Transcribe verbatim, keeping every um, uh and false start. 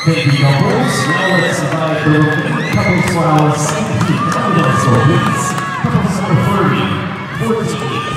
Thank you, couples. Now let's invite the couples file C P. Come to the floor, please. Couples number thirty, fourteen.